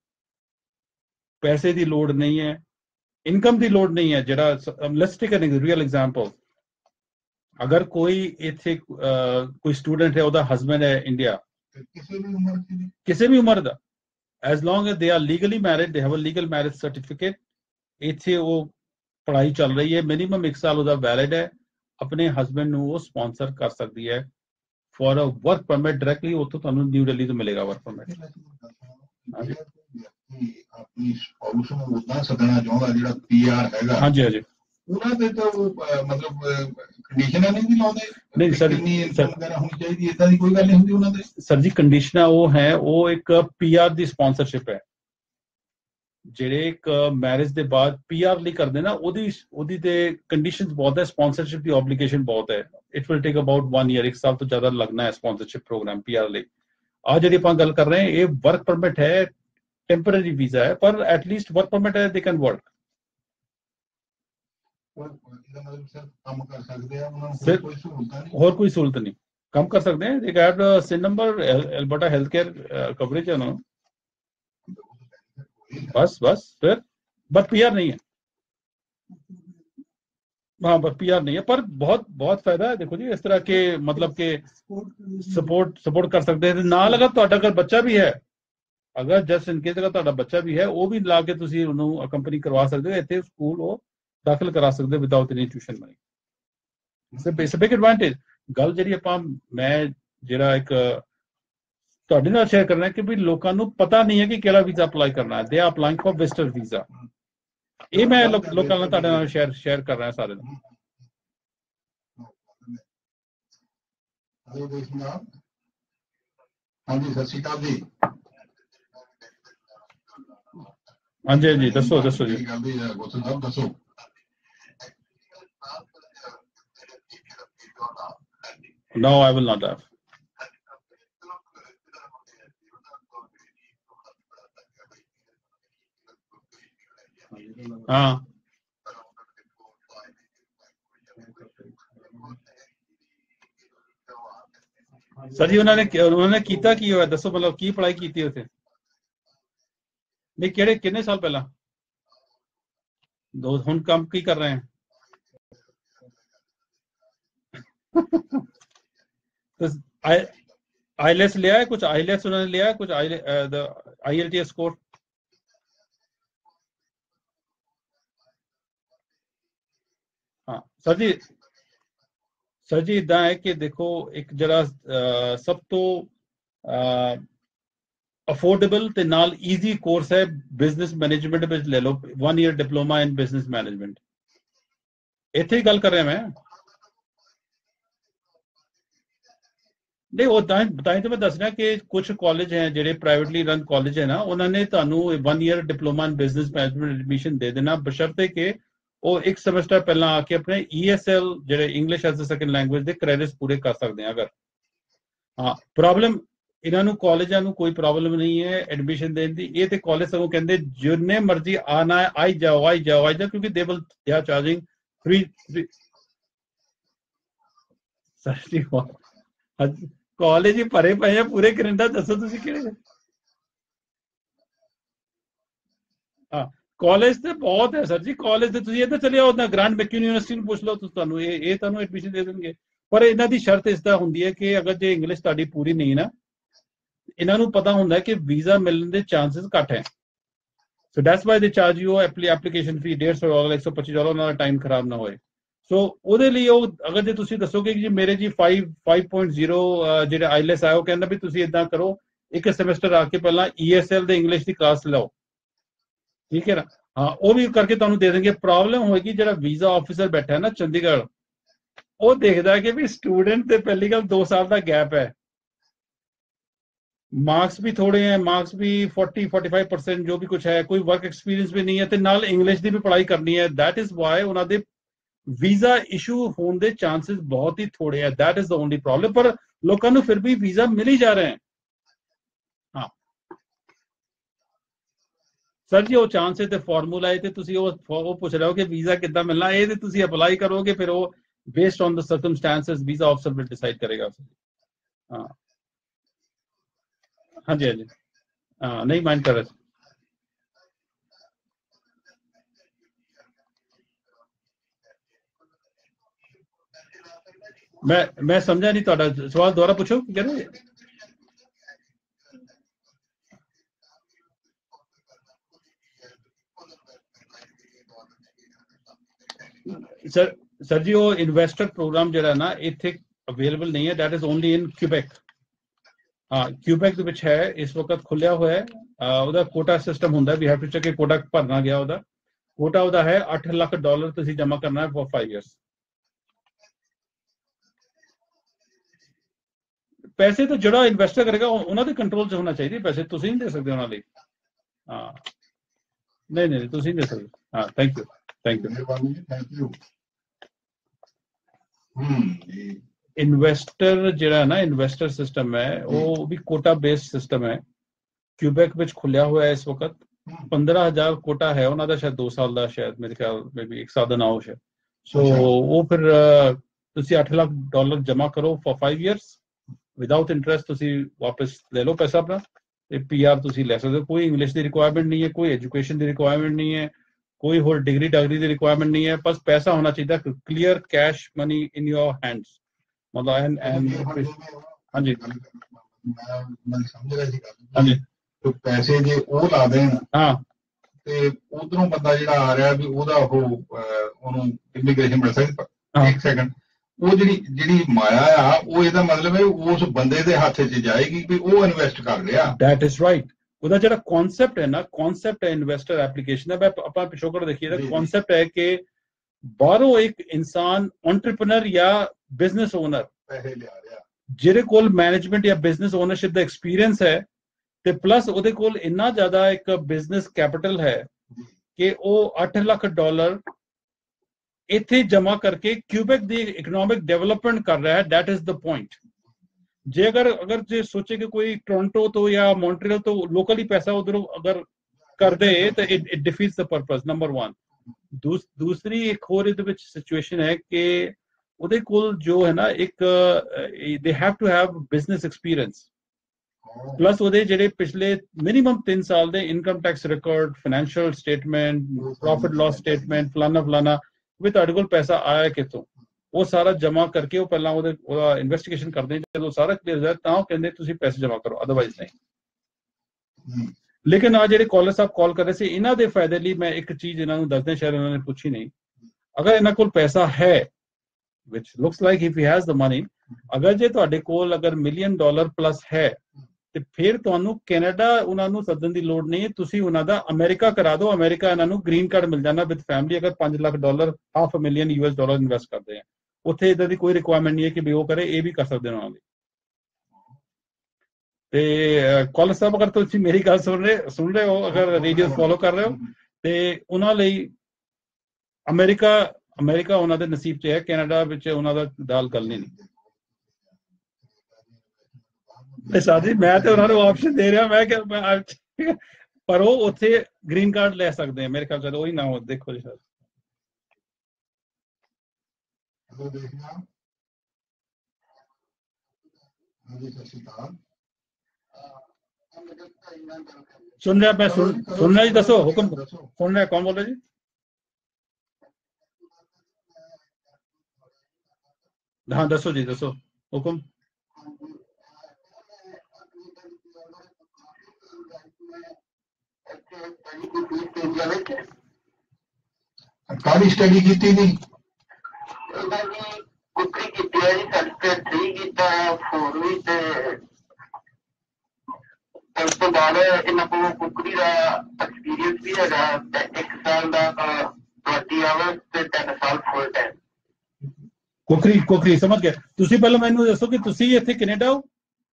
ਪੈਸੇ ਦੀ ਲੋੜ ਨਹੀਂ ਹੈ, ਇਨਕਮ ਦੀ ਲੋੜ ਨਹੀਂ ਹੈ। ਜਿਹੜਾ let's take an real example, ਅਗਰ ਕੋਈ ਇੱਥੇ ਕੋਈ ਸਟੂਡੈਂਟ ਹੈ, ਉਹਦਾ ਹਸਬੈਂਡ ਹੈ ਇੰਡੀਆ, ਕਿਸੇ ਵੀ ਉਮਰ ਦਾ, as long as they are legally married, they have a legal marriage certificate, ਇੱਥੇ ਉਹ ਪੜ੍ਹਾਈ ਚੱਲ ਰਹੀ ਹੈ, ਮਿਨੀਮਮ 1 ਸਾਲ ਉਹਦਾ ਵੈਲਿਡ ਹੈ, ਆਪਣੇ ਹਸਬੈਂਡ ਨੂੰ ਉਹ ਸਪਾਂਸਰ ਕਰ ਸਕਦੀ ਹੈ for a work permit directly. ਉੱਥੋਂ ਤੁਹਾਨੂੰ ਨਿਊ ਦਿੱਲੀ ਤੋਂ ਮਿਲੇਗਾ ਵਰਕ ਪਰਮਿਟ। ਹਾਂਜੀ ਆਪਣੀ ਸਪਾਊਸ ਨੂੰ ਉਦਾਂ ਸੱਦਣਾ ਚਾਹੁੰਦਾ ਜਿਹੜਾ ਪੀਆਰ ਹੈਗਾ, ਹਾਂਜੀ ਹਾਂਜੀ, ਉਹਨਾਂ ਦੇ ਤਾਂ ਮਤਲਬ ਕੰਡੀਸ਼ਨਾਂ ਨਹੀਂ ਵੀ ਲਾਉਂਦੇ? ਨਹੀਂ ਸਰ, ਕਿੰਨੀ ਇਨਕਮ ਵਗੈਰਾ ਹੋਣੀ ਚਾਹੀਦੀ, ਇਦਾਂ ਦੀ ਕੋਈ ਗੱਲ ਨਹੀਂ ਹੁੰਦੀ ਉਹਨਾਂ ਦੇ? ਸਰ ਜੀ ਕੰਡੀਸ਼ਨਾਂ ਉਹ ਹੈ, ਉਹ ਇੱਕ ਪੀਆਰ ਦੀ ਸਪਾਂਸਰਸ਼ਿਪ ਹੈ। ਜਿਹੜੇ ਇੱਕ ਮੈਰਿਜ ਦੇ ਬਾਅਦ ਪੀਆਰ ਲਈ ਕਰਦੇ ਨਾ, ਉਹਦੀ ਤੇ ਕੰਡੀਸ਼ਨਸ ਬਹੁਤ ਹੈ, ਸਪਾਂਸਰਸ਼ਿਪ ਦੀ ਆਬਲੀਗੇਸ਼ਨ ਬਹੁਤ ਹੈ। It will take about 1 year, 1 ਸਾਲ ਤੋਂ ਜ਼ਿਆਦਾ ਲੱਗਣਾ ਹੈ ਸਪਾਂਸਰਸ਼ਿਪ ਪ੍ਰੋਗਰਾਮ ਪੀਆਰ ਲਈ। ਆ ਜਿਹੜੀ ਆਪਾਂ ਗੱਲ ਕਰ ਰਹੇ ਹਾਂ ਇਹ ਵਰਕ ਪਰਮਿਟ ਹੈ, ਟੈਂਪਰੇਰੀ ਵੀਜ਼ਾ ਹੈ, ਪਰ ਐਟਲੀਸਟ ਵਰਕ ਪਰਮਿਟ ਹੈ, ਦੇ ਕੈਨ ਵਰਕ। ਕੰਮ ਕਰ ਸਕਦੇ ਆ, ਉਹਨਾਂ ਨੂੰ ਕੋਈ ਸਹੂਲਤਾਂ ਨਹੀਂ? ਹੋਰ ਕੋਈ ਸਹੂਲਤ ਨਹੀਂ, ਕੰਮ ਕਰ ਸਕਦੇ ਆ। ਇੱਕ ਐਡ SIN number Alberta health care coverage ਹੈ ਉਹਨਾਂ ਨੂੰ, बस फिर बस पीआर नहीं है। हाँ बस पीआर नहीं है, पर बहुत फायदा है। देखो जी इस तरह के मतलब के सपोर्ट कर सकते हैं ਨਾਲ। अगर ਤੁਹਾਡਾ अगर बच्चा भी है, अगर जस्ट इन केस अगर ਤੁਹਾਡਾ ਬੱਚਾ ਵੀ ਹੈ, ਉਹ ਵੀ ਲਾ ਕੇ ਤੁਸੀਂ ਉਹਨੂੰ ਅਕੰਪਨੀ ਕਰਵਾ ਸਕਦੇ ਹੋ, ਇੱਥੇ ਸਕੂਲ ਉਹ ਦਾਖਲ ਕਰਾ ਸਕਦੇ ਹੋ without any tuition money. It's a big advantage. ਗੱਲ ਜਿਹੜੀ ਆਪਾਂ ਮੈਂ ਜਿਹੜਾ ਇੱਕ ਤੁਹਾਡੇ ਨਾਲ ਸ਼ੇਅਰ ਕਰਨਾ ਕਿ ਵੀ ਲੋਕਾਂ ਨੂੰ ਪਤਾ ਨਹੀਂ ਹੈ ਕਿ ਕਿਹੜਾ ਵੀਜ਼ਾ ਅਪਲਾਈ ਕਰਨਾ ਹੈ। They are applying for visitor visa. ਇਹ ਮੈਂ ਲੋਕਾਂ ਨਾਲ ਤੁਹਾਡੇ ਨਾਲ ਸ਼ੇਅਰ ਕਰ ਰਿਹਾ ਸਾਰੇ ਨੂੰ। ਹਾਂਜੀ ਸਤਿ ਸ਼੍ਰੀ ਅਕਾਲ ਜੀ। ਹਾਂਜੀ ਹਾਂਜੀ ਦੱਸੋ ਜੀ। ਗੋਸਲ ਸਾਹਿਬ ਦੱਸੋ। No, I will not have. हाँ सर जी उन्होंने ਕੀਤਾ ਕੀ ਹੋਇਆ ਦੱਸੋ, ਮਤਲਬ ਕੀ ਪੜ੍ਹਾਈ ਕੀਤੀ ਉੱਥੇ? ਨਹੀਂ ਕਿਹੜੇ ਕਿੰਨੇ ਸਾਲ ਪਹਿਲਾਂ? ਦੋ। ਹੁਣ ਕੰਮ ਕੀ ਕਰ ਰਹੇ हैं? आईएलटीएस लिया है कुछ? आईएलटीएस उन्होंने लिया है कुछ? IELTS course? हाँ सर जी इदा है कि देखो एक जरा सब तो अफोर्डेबल ते नाल ईजी कोर्स है बिजनेस मैनेजमेंट में ले लो, 1 year diploma in business management. इत्थे ही गल कर रहा मैं। नहीं वो बताई तो मैं दस रहा कि कुछ कॉलेज हैं ਜਿਹੜੇ ਪ੍ਰਾਈਵੇਟਲੀ ਰਨ ਕਾਲਜ ਹੈ ਨਾ, ਉਹਨਾਂ ਨੇ ਤੁਹਾਨੂੰ 1 year diploma in business management admission दे देना बशर्ते कि ਉਹ ਇੱਕ ਸਮੈਸਟਰ ਪਹਿਲਾਂ ਆ ਕੇ ਆਪਣੇ ESL ਜਿਹੜੇ English as a second language ਦੇ ਕ੍ਰੈਡਿਟਸ ਪੂਰੇ ਕਰ ਸਕਦੇ ਆ। ਅਗਰ ਹਾਂ ਪ੍ਰੋਬਲਮ ਇਹਨਾਂ ਨੂੰ ਕਾਲਜਾਂ ਨੂੰ ਕੋਈ ਪ੍ਰੋਬਲਮ ਨਹੀਂ ਹੈ ਐਡਮਿਸ਼ਨ ਦੇਣ ਦੀ। ਇਹ ਤੇ ਕਾਲਜ ਸਗੋਂ ਕਹਿੰਦੇ ਜਿੰਨੇ ਮਰਜ਼ੀ ਆਣਾ ਹੈ ਆਈ ਜਾਓ ਕਿਉਂਕਿ they are charging free college ਹੀ ਭਰੇ ਪਏ ਆ ਪੂਰੇ ਕੈਨੇਡਾ। ਦੱਸੋ ਤੁਸੀਂ ਕਿਹੜੇ? ਹਾਂ ਕਾਲਜ ਤੇ ਬਹੁਤ ਹੈ ਸਰ ਜੀ। ਕਾਲਜ ਤੇ ਤੁਸੀਂ ਇੱਧਰ ਚਲੇ ਜਾਓ ਨਾ, ਗ੍ਰਾਂਡ ਮੈਕਯੂਨ ਯੂਨੀਵਰਸਿਟੀ ਨੂੰ ਪੁੱਛ ਲਓ, ਤੁਹਾਨੂੰ ਇਹ ਤੁਹਾਨੂੰ ਐਡਮਿਸ਼ਨ ਦੇ ਦੇਣਗੇ। ਪਰ ਇਹਨਾਂ ਦੀ ਸ਼ਰਤ ਇਸ ਤਰ੍ਹਾਂ ਹੁੰਦੀ ਹੈ ਕਿ ਅਗਰ ਜੇ ਇੰਗਲਿਸ਼ ਤੁਹਾਡੀ ਪੂਰੀ ਨਹੀਂ ਨਾ, ਇਹਨਾਂ ਨੂੰ ਪਤਾ ਹੁੰਦਾ ਕਿ ਵੀਜ਼ਾ ਮਿਲਣ ਦੇ ਚਾਂਸਸ ਘੱਟ ਹੈ। So that's why they charge you application fee $150 $125 ਉਹਨਾਂ ਦਾ ਟਾਈਮ ਖਰਾਬ ਨਾ ਹੋਏ। ਸੋ ਉਹਦੇ ਲਈ ਉਹ ਅਗਰ ਜੇ ਤੁਸੀਂ ਦੱਸੋਗੇ ਕਿ ਜੀ ਮੇਰੇ ਜੀ 5.0 ਜਿਹੜੇ ਆਈਲੈਸ ਆ, ਉਹ ਕਹਿੰਦਾ ਵੀ ਤੁਸੀਂ ਇਦਾਂ ਕਰੋ ਇੱਕ ਸਮੈਸਟਰ ਆ ਕੇ ਪਹਿਲਾਂ ESL ਦੇ ਇੰਗਲਿਸ਼ ਦੀ ਕਲਾਸ ਲਓ, ਠੀਕ ਹੈ ਨਾ। ਹਾਂ ਉਹ ਵੀ ਕਰਕੇ ਤੁਹਾਨੂੰ ਦੇ ਦੇਣਗੇ। ਪ੍ਰੋਬਲਮ ਹੋਏਗੀ ਜਿਹੜਾ ਵੀਜ਼ਾ ਆਫਿਸਰ ਬੈਠਾ ਹੈ ਨਾ ਚੰਡੀਗੜ੍ਹ, ਉਹ ਦੇਖਦਾ ਕਿ ਵੀ ਸਟੂਡੈਂਟ ਤੇ ਪਹਿਲੀ ਗੱਲ 2 ਸਾਲ ਦਾ ਗੈਪ ਹੈ, ਮਾर्क्स भी थोड़े हैं, मार्क्स भी 40-45% जो भी कुछ है, कोई वर्क एक्सपीरियंस भी नहीं है ਤੇ ਨਾਲ ਇੰਗਲਿਸ਼ ਦੀ ਵੀ ਪੜ੍ਹਾਈ ਕਰਨੀ ਹੈ। that is why ਉਹਨਾਂ ਦੇ ਵੀਜ਼ਾ ਇਸ਼ੂ ਹੋਣ ਦੇ ਚਾਂਸਸ ਬਹੁਤ ਹੀ ਥੋੜੇ ਹੈ। that is the only problem। ਪਰ ਲੋਕਾਂ ਨੂੰ ਫਿਰ ਵੀ ਵੀਜ਼ਾ ਮਿਲ ਹੀ ਜਾ ਰਹੇ हैं। ਹਾਂ ਸਰ ਜੀ ਉਹ ਚਾਂਸ ਹੈ ਤੇ ਫਾਰਮੂਲਾ ਹੈ ਤੇ ਤੁਸੀਂ ਉਹ ਪੁੱਛ ਰਹੇ ਹੋ ਕਿ ਵੀਜ਼ਾ ਕਿੱਦਾਂ ਮਿਲਣਾ, ਇਹ ਤੇ ਤੁਸੀਂ ਅਪਲਾਈ ਕਰੋਗੇ ਫਿਰ ਉਹ based on the circumstances visa ਅਫਸਰ ਵਿਲ ਡਿਸਾਈਡ ਕਰੇਗਾ। ਹਾਂ ਹਾਂਜੀ ਹਾਂਜੀ हाँ नहीं माइंड कर रहे। मैं समझा नहीं ਤੁਹਾਡਾ ਸਵਾਲ ਦੁਬਾਰਾ ਪੁੱਛੋ ਕੀ ਕਹਿੰਦੇ। ਸਰ ਜੀ ਉਹ ਇਨਵੈਸਟਰ ਪ੍ਰੋਗਰਾਮ ਜਿਹੜਾ ਨਾ ਇੱਥੇ ਅਵੇਲੇਬਲ ਨਹੀਂ ਹੈ। That is only in Quebec. ਹਾਂ ਕਿਊਬੈਕ ਦੇ ਵਿੱਚ ਹੈ ਇਸ ਵਕਤ ਖੁੱਲਿਆ ਹੋਇਆ ਹੈ। ਉਹਦਾ ਕੋਟਾ ਸਿਸਟਮ ਹੁੰਦਾ, ਵੀ ਹੈਵ ਟੂ ਚੈੱਕ ਕਿ ਕੋਟਾ ਭਰਨਾ ਗਿਆ। ਉਹਦਾ ਕੋਟਾ ਉਹਦਾ ਹੈ $8 ਲੱਖ ਤੁਸੀਂ ਜਮ੍ਹਾਂ ਕਰਨਾ ਹੈ ਫॉर 5 ਇਅਰਸ। ਪੈਸੇ ਤਾਂ ਜਿਹੜਾ ਇਨਵੈਸਟਰ ਕਰੇਗਾ ਉਹਨਾਂ ਦੇ ਕੰਟਰੋਲ 'ਚ ਹੋਣਾ ਚਾਹੀਦਾ। ਪੈਸੇ ਤੁਸੀਂ ਨਹੀਂ ਦੇ ਸਕਦੇ ਉਹਨਾਂ ਲਈ। ਹਾਂ ਨਹੀਂ ਤੁਸੀਂ ਨਹੀਂ ਦੇ ਸਕਦੇ। ਹਾਂ ਥੈਂਕ ਯੂ। ਇਨਵੈਸਟਰ ਜਿਹੜਾ ਨਾ ਇਨਵੈਸਟਰ ਸਿਸਟਮ ਹੈ ਉਹ ਵੀ ਕੋਟਾ ਬੇਸਡ ਸਿਸਟਮ ਹੈ। ਕਿਊਬੈਕ ਵਿੱਚ ਖੁੱਲਿਆ ਹੋਇਆ ਇਸ ਵਕਤ 15,000 ਕੋਟਾ ਹੈ ਉਹਨਾਂ ਦਾ, ਸ਼ਾਇਦ 2 ਸਾਲ ਦਾ, ਸ਼ਾਇਦ ਮੇਰੇ ਖਿਆਲ ਮੇ ਵੀ 1 ਸਾਲ ਦਾ ਨਾ ਹੋ ਸ਼ਾਇਦ। ਸੋ ਉਹ ਫਿਰ ਤੁਸੀਂ $8 ਲੱਖ ਜਮ੍ਹਾਂ ਕਰੋ ਫॉर 5 ਇਅਰਸ ਵਿਦਆਊਟ ਇੰਟਰਸਟ। ਤੁਸੀਂ ਵਾਪਸ ਲੈ ਲਓ ਪੈਸਾ ਆਪਣਾ ਤੇ PR ਤੁਸੀਂ ਲੈ ਸਕਦੇ ਹੋ। ਕੋਈ ਇੰਗਲਿਸ਼ ਦੀ ਰਿਕੁਆਇਰਮੈਂਟ ਨਹੀਂ ਹੈ, ਕੋਈ ਐਜੂਕੇਸ਼ਨ ਦੀ ਰਿਕੁਆਇਰਮੈਂਟ ਨਹੀਂ ਹੈ, ਕੋਈ ਹੋਰ ਡਿਗਰੀ ਦੀ ਰਿਕੁਆਇਰਮੈਂਟ ਨਹੀਂ ਹੈ। ਬਸ ਪੈਸਾ ਹੋਣਾ ਚਾਹੀਦਾ, clear cash money in your hands. ਮਤਲਬ ਹਾਂਜੀ ਮੈਂ ਸਮਝ ਰਿਹਾ ਸੀ ਹਾਂਜੀ ਪੈਸੇ ਜੇ ਉਹ ਲਾ ਦੇਣ ਹਾਂ ਤੇ ਉਧਰੋਂ ਬੰਦਾ ਜਿਹੜਾ ਆ ਰਿਹਾ ਵੀ ਉਹਦਾ ਉਹਨੂੰ ਇਮੀਗ੍ਰੇਸ਼ਨ ਮਿਲ ਸਕਦੀ। ਇੱਕ ਸੈਕਿੰਡ, ਉਹ ਜਿਹੜੀ ਮਾਇਆ ਆ ਉਹ ਇਹਦਾ ਮਤਲਬ ਹੈ ਉਸ ਬੰਦੇ ਦੇ ਹੱਥ 'ਚ ਜਾਏਗੀ ਵੀ ਉਹ ਇਨਵੈਸਟ ਕਰ ਰਿਹਾ। That is right. ਉਹਦਾ ਜਿਹੜਾ ਕਨਸੈਪਟ ਹੈ ਨਾ, ਕਨਸੈਪਟ ਹੈ ਇਨਵੈਸਟਰ ਐਪਲੀਕੇਸ਼ਨ ਦਾ। ਆਪਾਂ ਪਿਛੋਕੜ ਦੇਖੀਏ ਤਾਂ ਕਨਸੈਪਟ ਹੈ ਕਿ ਬਾਹਰੋਂ ਇੱਕ ਇਨਸਾਨ ਐਂਟਰਪ੍ਰੀਨਰ ਜਾਂ ਬਿਜ਼ਨਸ ਓਨਰ ਪੈਸੇ ਲਿਆ ਰਿਹਾ, ਜਿਹਦੇ ਕੋਲ ਮੈਨੇਜਮੈਂਟ ਜਾਂ ਬਿਜ਼ਨਸ ਓਨਰਸ਼ਿਪ ਦਾ ਐਕਸਪੀਰੀਅੰਸ ਹੈ ਤੇ ਪਲੱਸ ਉਹਦੇ ਕੋਲ ਇੰਨਾ ਜ਼ਿਆਦਾ ਇੱਕ ਬਿਜ਼ਨਸ ਕੈਪੀਟਲ ਹੈ ਕਿ ਉਹ $8 ਲੱਖ ਇੱਥੇ ਜਮ੍ਹਾਂ ਕਰਕੇ ਕਿਊਬੈਕ ਦੀ ਇਕਨੋਮਿਕ ਡਿਵੈਲਪਮੈਂਟ ਕਰ ਰਿਹਾ ਹੈ। That is the point. ਜੇ ਅਗਰ ਜੇ ਸੋਚੇ ਕਿ ਕੋਈ ਟੋਰਾਂਟੋ ਤੋਂ ਜਾਂ ਮੌਂਟਰੀਅਲ ਤੋਂ ਲੋਕਲੀ ਪੈਸਾ ਉਧਰੋਂ ਅਗਰ ਕਰਦੇ ਤਾਂ it defeats the purpose number 1। ਦੂਸਰੀ ਇੱਕ ਹੋਰ ਇਹਦੇ ਵਿੱਚ ਸਿਚੁਏਸ਼ਨ ਹੈ ਕਿ ਉਹਦੇ ਕੋਲ ਜੋ ਹੈ ਨਾ ਇੱਕ they have to have business experience plus ਉਹਦੇ ਜਿਹੜੇ ਪਿਛਲੇ ਮਿਨੀਮਮ 3 ਸਾਲ ਦੇ income tax record, financial statement, profit loss statement, ਫਲਾਨਾ ਵੀ ਤੁਹਾਡੇ ਕੋਲ ਪੈਸਾ ਆਇਆ ਕਿੱਥੋਂ, ਉਹ ਸਾਰਾ ਜਮ੍ਹਾਂ ਕਰਕੇ ਉਹ ਪਹਿਲਾਂ ਉਹਦਾ ਇਨਵੈਸਟੀਗੇਸ਼ਨ ਕਰਦੇ। ਜਦੋਂ ਸਾਰਾ ਕਲੀਅਰ ਹੋ ਜਾਏ ਤਾਂ ਉਹ ਕਹਿੰਦੇ ਤੁਸੀਂ ਪੈਸੇ ਜਮ੍ਹਾਂ ਕਰੋ, ਅਦਰਵਾਈਜ਼ ਨਹੀਂ। ਲੇਕਿਨ ਆ ਜਿਹੜੇ ਕਾਲਰ ਸਾਹਿਬ ਕਾਲ ਕਰ ਰਹੇ ਸੀ, ਇਹਨਾਂ ਦੇ ਫਾਇਦੇ ਲਈ ਮੈਂ ਇੱਕ ਚੀਜ਼ ਇਹਨਾਂ ਨੂੰ ਦੱਸਦਾ, ਸ਼ਾਇਦ ਇਹਨਾਂ ਨੇ ਪੁੱਛੀ ਨਹੀਂ। ਅਗਰ ਇਹਨਾਂ ਕੋਲ ਪੈਸਾ ਹੈ which looks like if he has the money, ਅਗਰ ਜੇ ਤੁਹਾਡੇ ਕੋਲ ਅਗਰ $1 million ਪਲੱਸ ਹੈ ਤੇ ਫਿਰ ਤੁਹਾਨੂੰ ਕੈਨੇਡਾ ਉਹਨਾਂ ਨੂੰ ਸੱਦਣ ਦੀ ਲੋੜ ਨਹੀਂ ਹੈ। ਤੁਸੀਂ ਉਹਨਾਂ ਦਾ ਅਮਰੀਕਾ ਕਰਾ ਦਿਓ। ਅਮਰੀਕਾ ਇਹਨਾਂ ਨੂੰ ਗ੍ਰੀਨ ਕਾਰਡ ਮਿਲ ਜਾਣਾ ਵਿਦ ਫੈਮਿਲੀ ਅਗਰ $5 ਲੱਖ $500,000 ਇਨਵੈਸਟ ਕਰਦੇ ਆ। ਉੱਥੇ ਇਦਾਂ ਦੀ ਕੋਈ ਰਿਕੁਆਇਰਮੈਂਟ ਨਹੀਂ ਹੈ ਕਿ ਵੀ ਉਹ ਕਰੇ, ਇਹ ਵੀ ਕਰ ਸਕਦੇ ਉਹਨਾਂ ਲਈ। ਤੇ ਕਾਲਰ ਸਾਹਿਬ ਅਗਰ ਤੁਸੀਂ ਮੇਰੀ ਗੱਲ ਸੁਣ ਰਹੇ ਹੋ, ਅਗਰ ਰੇਡੀਓ ਫੋਲੋ ਕਰ ਰਹੇ ਹੋ ਤੇ ਉਹਨਾਂ ਲਈ ਅਮਰੀਕਾ ਉਹਨਾਂ ਦੇ ਨਸੀਬ 'ਚ ਹੈ, ਕੈਨੇਡਾ ਵਿੱਚ ਉਹਨਾਂ ਦਾ ਗੱਲ ਨਹੀਂ। ਸਰ ਜੀ ਮੈਂ ਤੇ ਉਹਨਾਂ ਨੂੰ ਆਪਸ਼ਨ ਦੇ ਰਿਹਾ, ਮੈਂ ਕਿ ਪਰ ਉਹ ਉੱਥੇ ਗ੍ਰੀਨ ਕਾਰਡ ਲੈ ਸਕਦੇ ਆ ਮੇਰੇ ਖਿਆਲ ਚ, ਉਹੀ ਨਾ ਹੋ। ਦੇਖੋ ਜੀ ਸਰ, सुन रहा, मैं सुन रहा जी, दसो हुक्म सुन रहा, कौन बोल रहे जी? हाँ दसो जी, दसो हुक्म। ਕਾਹਦੀ ਸਟੱਡੀ ਕੀਤੀ ਨਹੀਂ? ਕੁੱਕਰੀ ਕੀਤੀ ਹੈ ਜੀ, ਸਰਟੀਫਿਕੇਟ 3 ਕੀਤਾ, 4 ਵੀ, ਤੇ ਉਸ ਤੋਂ ਬਾਅਦ ਇਹਨਾਂ ਕੋਲ ਕੁੱਕਰੀ ਦਾ ਐਕਸਪੀਰੀਅੰਸ ਵੀ ਹੈਗਾ, 1 ਸਾਲ ਦਾ 20 ਆਵਰਸ ਤੇ 3 ਸਾਲ ਫੁੱਲ ਟਾਈਮ। ਕੁਕਰੀ ਸਮਝ ਗਿਆ। ਤੁਸੀਂ ਪਹਿਲਾਂ ਮੈਨੂੰ ਦੱਸੋ ਕਿ ਤੁਸੀਂ ਇੱਥੇ ਕੈਨੇਡਾ ਹੋ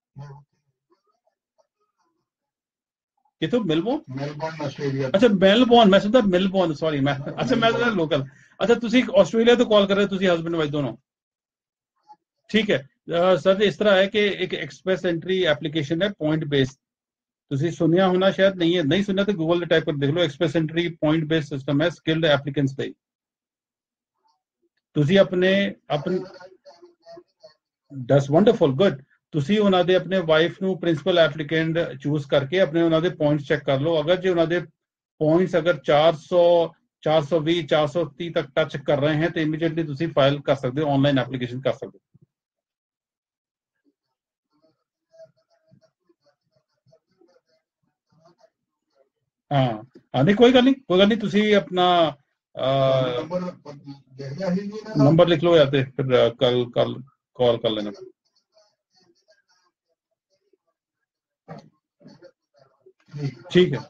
ਕਿਥੋਂ? Melbourne Australia. ਅੱਛਾ ਮੈਲਬੌਰਨ, ਮੈਂ ਸਮਝਦਾ ਮੈਲਬੌਰਨ, ਸੌਰੀ ਮੈਂ, ਅੱਛਾ ਮੈਂ ਤਾਂ ਲੋਕਲ। ਅੱਛਾ ਤੁਸੀਂ ਆਸਟ੍ਰੇਲੀਆ ਤੋਂ ਕਾਲ ਕਰ ਰਹੇ ਹੋ, ਤੁਸੀਂ ਹਸਬੈਂਡ ਵਾਈਫ ਦੋਨੋਂ? ਠੀਕ ਹੈ ਸਰ, ਇਸ ਤਰ੍ਹਾਂ ਹੈ ਕਿ ਇੱਕ ਐਕਸਪ੍ਰੈਸ ਐਂਟਰੀ ਐਪਲੀਕੇਸ਼ਨ ਹੈ ਪੁਆਇੰਟ ਬੇਸ, ਤੁਸੀਂ ਸੁਣਿਆ ਹੋਣਾ, ਸ਼ਾਇਦ ਨਹੀਂ ਹੈ, ਨਹੀਂ ਸੁਣਿਆ ਤਾਂ ਗੂਗਲ ਤੇ ਟਾਈਪ ਕਰ ਦੇਖ ਲਓ। Express entry point base system ਹੈ ਸਕਿਲਡ ਐਪਲੀਕੈਂਟਸ ਲਈ। ਤੁਸੀਂ ਆਪਣੇ ਦੈਟਸ ਵੰਡਰਫੁਲ, ਗੁੱਡ। ਤੁਸੀਂ ਉਹਨਾਂ ਦੇ ਆਪਣੇ ਵਾਈਫ ਨੂੰ ਪ੍ਰਿੰਸੀਪਲ ਐਪਲੀਕੈਂਟ ਚੂਜ਼ ਕਰਕੇ ਆਪਣੇ ਉਹਨਾਂ ਦੇ ਪੁਆਇੰਟਸ ਚੈੱਕ ਕਰ ਲਓ। ਅਗਰ ਜੇ ਉਹਨਾਂ ਦੇ ਪੁਆਇੰਟਸ ਅਗਰ 400, 420, 430 ਤੱਕ ਟੱਚ ਕਰ ਰਹੇ हैं तो इमीडिएटली ਤੁਸੀਂ ਫਾਈਲ ਕਰ ਸਕਦੇ ਹੋ, ਆਨਲਾਈਨ ਐਪਲੀਕੇਸ਼ਨ ਕਰ ਸਕਦੇ ਹੋ। हाँ नहीं कोई गल नहीं, ਤੁਸੀਂ अपना नंबर लिख लो या तो फिर कल कॉल कर लेना। ठीक है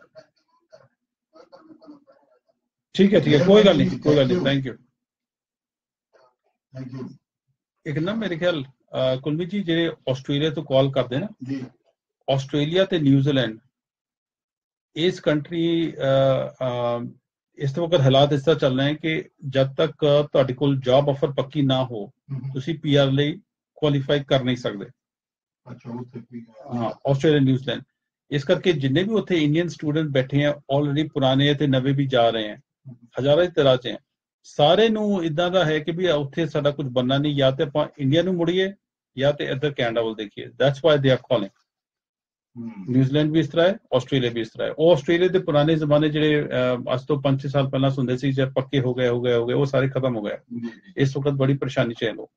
कोई गल नहीं, थैंक यू। एक ना मेरे ख्याल कुलमीत जी ਜਿਹੜੇ ਆਸਟ੍ਰੇਲੀਆ ਤੋਂ ਕਾਲ ਕਰਦੇ ਨਾ ਜੀ, ਆਸਟ੍ਰੇਲੀਆ ਤੇ ਨਿਊਜ਼ੀਲੈਂਡ, ਇਸ ਕੰਟਰੀ ਇਸ ਵਕਤ ਹਾਲਾਤ ਇਸ ਤਰ੍ਹਾਂ ਚੱਲ ਰਹੇ ਹਨ ਕਿ ਜਦ ਤੱਕ ਤੁਹਾਡੇ ਕੋਲ ਜੌਬ ਆਫਰ ਪੱਕੀ ਨਾ ਹੋ ਤੁਸੀਂ ਪੀਆਰ ਲਈ ਕੁਆਲੀਫਾਈ ਕਰ ਨਹੀਂ ਸਕਦੇ। ਹਾਂ ਆਸਟ੍ਰੇਲੀਆ ਨਿਊਜ਼ੀਲੈਂਡ, ਇਸ ਕਰਕੇ ਜਿੰਨੇ ਵੀ ਉੱਥੇ ਇੰਡੀਅਨ ਸਟੂਡੈਂਟ ਬੈਠੇ ਆ ਆਲਰੇਡੀ, ਪੁਰਾਣੇ ਤੇ ਨਵੇਂ ਵੀ ਜਾ ਰਹੇ ਆ, ਹਜ਼ਾਰਾਂ ਦੀ ਤਾਦਾਦ 'ਚ ਹੈ। ਸਾਰੇ ਨੂੰ ਇਦਾਂ ਦਾ ਹੈ ਕਿ ਵੀ ਉੱਥੇ ਸਾਡਾ ਕੁਝ ਬਣਨਾ ਨਹੀਂ, ਜਾਂ ਤੇ ਆਪਾਂ ਇੰਡੀਆ ਨੂੰ ਮੁੜੀਏ ਜਾਂ ਤੇ ਇੱਧਰ ਕੈਨੇਡਾ ਵੱਲ ਦੇਖੀਏ। That's why they are calling. New Zealand ਵੀ ਇਸ ਤਰ੍ਹਾਂ ਹੈ, ਆਸਟ੍ਰੇਲੀਆ ਵੀ ਇਸ ਤਰ੍ਹਾਂ ਹੈ। ਉਹ ਆਸਟ੍ਰੇਲੀਆ ਦੇ ਪੁਰਾਣੇ ਜ਼ਮਾਨੇ ਜਿਹੜੇ ਅੱਜ ਤੋਂ 5-6 ਸਾਲ ਪਹਿਲਾਂ ਹੁੰਦੇ ਸੀ, ਜਦ ਪੱਕੇ ਹੋ ਗਏ ਉਹ ਸਾਰੇ ਖਤਮ ਹੋ ਗਏ। ਇਸ ਵਕਤ ਬੜੀ ਪਰੇਸ਼ਾਨੀ 'ਚ ਹੈ ਲੋਕ।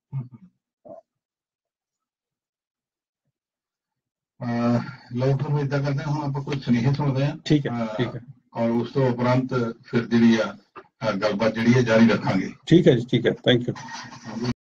ਲੋਕ ਨੂੰ ਇਦਾਂ ਕਰਦੇ ਹੁਣ ਆਪਾਂ ਕੋਈ ਸੁਨੇਹੇ ਸੁਣਦੇ ਹਾਂ। ਠੀਕ ਹੈ ਔਰ ਉਸ ਤੋਂ ਉਪਰੰਤ ਫਿਰ ਜਿਹੜੀ ਆ ਗੱਲਬਾਤ ਜਿਹੜੀ ਹੈ ਜਾਰੀ ਰੱਖਾਂਗੇ। ਠੀਕ ਹੈ ਜੀ, ਠੀਕ ਹੈ, ਥੈਂਕ ਯੂ।